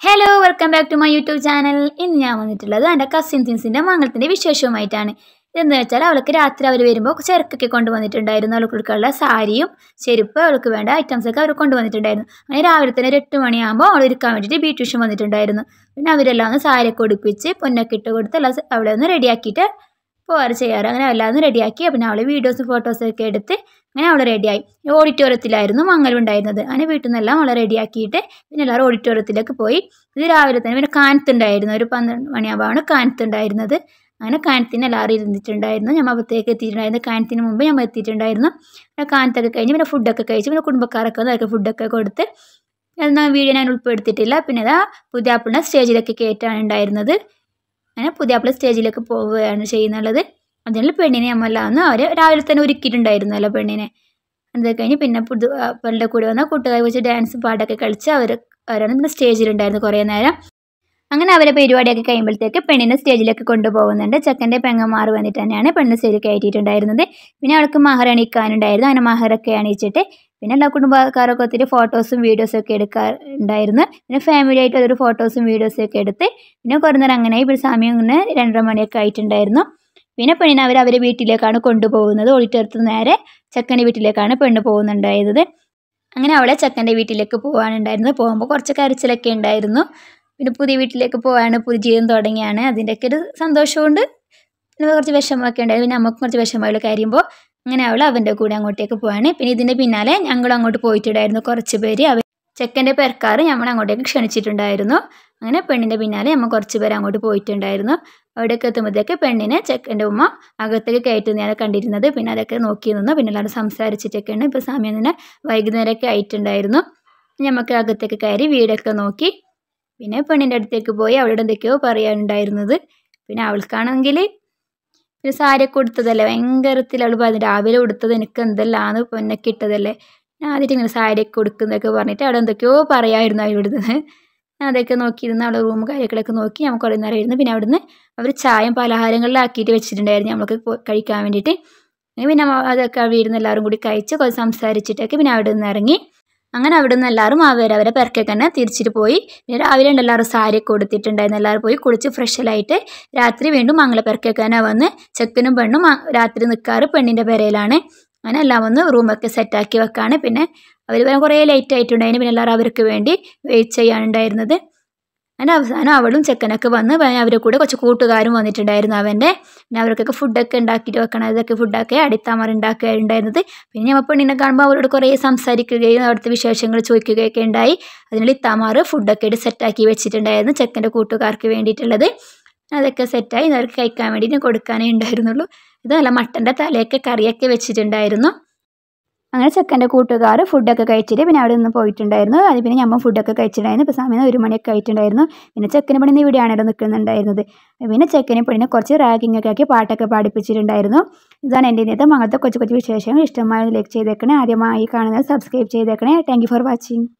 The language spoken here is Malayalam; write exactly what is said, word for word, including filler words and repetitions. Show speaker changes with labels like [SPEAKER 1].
[SPEAKER 1] Hello welcome back to my YouTube channel. ഇന്ന് ഞാൻ വന്നിട്ടുള്ളത് എൻ്റെ കസിൻ സിൻസിൻ്റെ മംഗളത്തിൻ്റെ വിശേഷവുമായിട്ടാണ്. ഇതെന്ന് വെച്ചാൽ അവൾക്ക് രാത്രി അവർ വരുമ്പോൾ ചെറുക്കൊക്കെ കൊണ്ടുവന്നിട്ടുണ്ടായിരുന്നു. അവൾക്ക് കൊടുക്കാനുള്ള സാരിയും ചെരുപ്പ് അവൾക്ക് വേണ്ട ഐറ്റംസൊക്കെ അവർ കൊണ്ടുവന്നിട്ടുണ്ടായിരുന്നു. അങ്ങനെ രാവിലെ തന്നെ ഒരു എട്ട് മണിയാകുമ്പോൾ അവൾ ഒരുക്കാൻ വേണ്ടിയിട്ട് ബ്യൂട്ടീഷ്യൻ വന്നിട്ടുണ്ടായിരുന്നു. പിന്നെ അവരെല്ലാം ഒന്ന് സാരിയൊക്കെ ഉടുപ്പിച്ച് പൊന്നൊക്കെ ഇട്ട് കൊടുത്ത് എല്ലാം അവളെ ഒന്ന് റെഡിയാക്കിയിട്ട് പോകാറ് ചെയ്യാറ്. അങ്ങനെ എല്ലാം ഒന്ന് റെഡിയാക്കി പിന്നെ അവൾ വീഡിയോസും ഫോട്ടോസൊക്കെ എടുത്ത് അങ്ങനെ അവൾ റെഡിയായി. ഓഡിറ്റോറിയത്തിലായിരുന്നു മംഗലമുണ്ടായിരുന്നത്. അങ്ങനെ വീട്ടിൽ നിന്നെല്ലാം അവളെ റെഡിയാക്കിയിട്ട് പിന്നെ എല്ലാവരും ഓഡിറ്റോറിയത്തിലേക്ക് പോയി. ഇത് രാവിലെ തന്നെ പിന്നെ കാനത്തുണ്ടായിരുന്നു. ഒരു പന്ത്രണ്ട് മണിയാകുമ്പോഴാണ് കാനത്തുണ്ടായിരുന്നത്. അങ്ങനെ കാനത്തിന് എല്ലാവരും ഇരുന്നിട്ടുണ്ടായിരുന്നു. നമ്മൾ അപ്പത്തേക്ക് എത്തിയിട്ടുണ്ടായിരുന്നു. കാനത്തിന് മുമ്പ് നമ്മൾ എത്തിയിട്ടുണ്ടായിരുന്നു. കാനത്തൊക്കെ കഴിഞ്ഞ് പിന്നെ ഫുഡൊക്കെ കഴിച്ച് പിന്നെ കുടുംബക്കാരൊക്കെ വന്ന് അവർക്ക് ഫുഡൊക്കെ കൊടുത്ത് എന്നാൽ വീഡിയോ ഞാൻ ഉൾപ്പെടുത്തിയിട്ടില്ല. പിന്നെ അതാ പുതിയാപ്പിളിനെ സ്റ്റേജിലൊക്കെ കയറ്റാണ് ഉണ്ടായിരുന്നത്. അങ്ങനെ പുതിയാപ്പിള സ്റ്റേജിലേക്ക് പോവുകയാണ് ചെയ്യുന്നുള്ളത്. അതിനുള്ള പെണ്ണിനെ നമ്മളെല്ലാം ഒന്ന് അവർ രാവിലെ തന്നെ ഒരുക്കിയിട്ടുണ്ടായിരുന്നല്ലോ പെണ്ണിനെ. അത് കഴിഞ്ഞ് പിന്നെ പുതു പെണ്ണിൻ്റെ കൂടെ വന്ന കൂട്ടുകാരെ വെച്ച് ഡാൻസും പാട്ടൊക്കെ കളിച്ച് അവർ അവരാണ് പിന്നെ സ്റ്റേജിലുണ്ടായിരുന്നു കുറേ നേരം. അങ്ങനെ അവരെ പരിപാടിയൊക്കെ കഴിയുമ്പോഴത്തേക്ക് പെണ്ണിനെ സ്റ്റേജിലേക്ക് കൊണ്ടുപോകുന്നുണ്ട്. ചെക്കൻ്റെ പെങ്ങന്മാർ വന്നിട്ട് തന്നെയാണ് പെണ്ണിനെ സ്റ്റേജിൽ കയറ്റിയിട്ടുണ്ടായിരുന്നത്. പിന്നെ അവൾക്ക് മഹർ അണിയിക്കാനുണ്ടായിരുന്നു. അങ്ങനെ മഹറൊക്കെ അണിയിച്ചിട്ട് പിന്നെ എല്ലാ കുടുംബക്കാരൊക്കെ ഒത്തിരി ഫോട്ടോസും വീഡിയോസും ഒക്കെ എടുക്കാറുണ്ടായിരുന്നു. പിന്നെ ഫാമിലി ആയിട്ട് അതൊരു ഫോട്ടോസും വീഡിയോസും ഒക്കെ എടുത്ത് പിന്നെ കുറേ നേരം അങ്ങനെ ഇപ്പോൾ സമയം ഇങ്ങനെ രണ്ടര മണിയൊക്കെ ആയിട്ടുണ്ടായിരുന്നു. പിന്നെ പെണ്ണിനെ അവർ അവരെ വീട്ടിലേക്കാണ് കൊണ്ടുപോകുന്നത്. ഓഡിറ്റോറിയത്തിൽ നേരെ ചെക്കൻ്റെ വീട്ടിലേക്കാണ് പെണ്ണ് പോകുന്നുണ്ടായിരുന്നത്. അങ്ങനെ അവളെ ചെക്കൻ്റെ വീട്ടിലേക്ക് പോകാനുണ്ടായിരുന്നത്. പോകുമ്പോൾ കുറച്ച് കരച്ചിലൊക്കെ ഉണ്ടായിരുന്നു. പിന്നെ പുതിയ വീട്ടിലേക്ക് പോകാണ്, പുതിയ ജീവിതം തുടങ്ങിയാണ്. അതിൻ്റെയൊക്കെ ഒരു സന്തോഷമുണ്ട്. പിന്നെ കുറച്ച് വിഷമമൊക്കെ ഉണ്ടായിരുന്നു. പിന്നെ നമുക്കും കുറച്ച് വിഷമങ്ങൾ കയറിയുമ്പോൾ അങ്ങനെ അവൾ അവൻ്റെ കൂടെ അങ്ങോട്ടേക്ക് പോവാണ്. പിന്നെ ഇതിൻ്റെ പിന്നാലെ ഞങ്ങൾ അങ്ങോട്ട് പോയിട്ടുണ്ടായിരുന്നു. കുറച്ച് പേര് അവർ ചെക്കൻ്റെ പേർക്കാർ നമ്മൾ അങ്ങോട്ടേക്ക് ക്ഷണിച്ചിട്ടുണ്ടായിരുന്നു. അങ്ങനെ പെണ്ണിൻ്റെ പിന്നാലെ നമ്മൾ കുറച്ച് പേര് അങ്ങോട്ട് പോയിട്ടുണ്ടായിരുന്നു. അവിടേക്ക് എത്തുമ്പോഴത്തേക്ക് പെണ്ണിനെ ചെക്കൻ്റെ ഉമ്മ അകത്തേക്ക് കയറ്റുന്നതാണ് കണ്ടിരുന്നത്. പിന്നെ അതൊക്കെ നോക്കി നിന്നു. പിന്നെ എല്ലാവരും സംസാരിച്ചിട്ടൊക്കെയാണ്. ഇപ്പോൾ സമയം തന്നെ വൈകുന്നേരമൊക്കെ ആയിട്ടുണ്ടായിരുന്നു. നമുക്ക് അകത്തേക്ക് കയറി വീടൊക്കെ നോക്കി പിന്നെ പെണ്ണിൻ്റെ അടുത്തേക്ക് പോയി അവളോട് എന്തൊക്കെയോ പറയാനുണ്ടായിരുന്നത്. പിന്നെ അവൾക്കാണെങ്കിൽ ഒരു സാരിയൊക്കെ കൊടുത്തതല്ലേ ഭയങ്കരത്തിൽ അവൾ പറഞ്ഞു രാവിലെ കൊടുത്തത് എനിക്ക് എന്തെല്ലാമാണ് പൊന്നൊക്കെ ഇട്ടതല്ലേ, ഞാൻ ആദ്യമായിട്ട് ഇങ്ങനെ സാരിയൊക്കെ കൊടുക്കുന്നതൊക്കെ പറഞ്ഞിട്ട് അവിടെ എന്തൊക്കെയോ പറയായിരുന്നു അവളിവിടുന്ന്. അതൊക്കെ നോക്കിയിരുന്ന് അവളുടെ റൂം കാര്യങ്ങളൊക്കെ നോക്കി നമുക്ക് കുറേ നേരം ഇരുന്ന് പിന്നെ അവിടുന്ന് അവർ ചായയും പലഹാരങ്ങളിലാക്കിയിട്ട് വെച്ചിട്ടുണ്ടായിരുന്നു നമ്മൾക്ക് കഴിക്കാൻ വേണ്ടിയിട്ട്. പിന്നെ അതൊക്കെ അവിടെ ഇരുന്ന് എല്ലാവരും കൂടി കഴിച്ച് കുറച്ച് സംസാരിച്ചിട്ടൊക്കെ പിന്നെ അവിടെ നിന്ന് ഇറങ്ങി. അങ്ങനെ അവിടെ നിന്ന് എല്ലാവരും അവരവരെ പെരക്കൊക്കെ തന്നെ തിരിച്ചിട്ട് പോയി. പിന്നെ രാവിലെ ഉണ്ട് എല്ലാവരും സാരിയൊക്കെ കൊടുത്തിട്ടുണ്ടായിരുന്നു. എല്ലാവരും പോയി കുളിച്ച് ഫ്രഷലായിട്ട് രാത്രി വീണ്ടും മംഗള പെരക്കൊക്കെ തന്നെ വന്ന് ചെക്കനും പെണ്ണും രാത്രി നിൽക്കാറ് പെണ്ണിൻ്റെ പെരയിലാണ്. അങ്ങനെ എല്ലാം വന്ന് റൂമൊക്കെ സെറ്റാക്കി വെക്കാണ്. പിന്നെ അവർ കുറേ ലേറ്റ് ആയിട്ടുണ്ടായിരുന്നു. പിന്നെ എല്ലാവരും അവർക്ക് വേണ്ടി വെയിറ്റ് ചെയ്യാനുണ്ടായിരുന്നത്. അങ്ങനെ അവസാനം അവളും ചെക്കനൊക്കെ വന്ന് അവരുടെ കൂടെ കുറച്ച് കൂട്ടുകാരും വന്നിട്ടുണ്ടായിരുന്നു അവൻ്റെ. പിന്നെ അവർക്കൊക്കെ ഫുഡൊക്കെ ഉണ്ടാക്കിയിട്ട് വെക്കണം. ഇതൊക്കെ ഫുഡൊക്കെ അടിത്താമറ ഉണ്ടാക്കുകയുണ്ടായിരുന്നത്. പിന്നെ നമ്മൾ പെണ്ണിനെ കാണുമ്പോൾ അവരോട് കുറേ സംസാരിക്കുകയും അവിടുത്തെ വിശേഷങ്ങൾ ചോദിക്കുകയൊക്കെ ഉണ്ടായി. അതിനുള്ള ഇത്താമാറ് ഫുഡൊക്കെ ഇട്ട് സെറ്റാക്കി വെച്ചിട്ടുണ്ടായിരുന്നു ചെക്കൻ്റെ കൂട്ടുകാർക്ക് വേണ്ടിയിട്ടുള്ളത്. അതൊക്കെ സെറ്റായി അവർക്ക് കഴിക്കാൻ വേണ്ടിയിട്ട് കൊടുക്കാനേ ഉണ്ടായിരുന്നുള്ളൂ. ഇത് നല്ല മട്ടൻ്റെ തലയൊക്കെ കറിയൊക്കെ വെച്ചിട്ടുണ്ടായിരുന്നു. അങ്ങനെ ചെക്കൻ്റെ കൂട്ടുകാർ ഫുഡൊക്കെ കഴിച്ചിട്ട് പിന്നെ അവിടെ നിന്ന് പോയിട്ടുണ്ടായിരുന്നു. അത് പിന്നെ നമ്മൾ ഫുഡൊക്കെ കഴിച്ചിട്ടുണ്ടായിരുന്നു. ഇപ്പോൾ സമയം ഒരു മണിയൊക്കെ ആയിട്ടുണ്ടായിരുന്നു. പിന്നെ ചെക്കന് പണി ഇവിടെയാണല്ലോ നിൽക്കുന്നുണ്ടായിരുന്നത്. പിന്നെ ചെക്കനെ പണിനെ കുറച്ച് റാഗിങ് ഒക്കെ ആക്കി പാട്ടൊക്കെ പാടിപ്പിച്ചിട്ടുണ്ടായിരുന്നു. ഇതാണ് എൻ്റെ ഇന്നത്തെ അങ്ങനത്തെ കൊച്ചു കൊച്ചു വിശേഷങ്ങൾ. ഇഷ്ടമായ ലൈക്ക് ചെയ്തേക്കണേ. ആദ്യമായി കാണുന്നത് സബ്സ്ക്രൈബ് ചെയ്തേക്കണേ. Thank you for watching.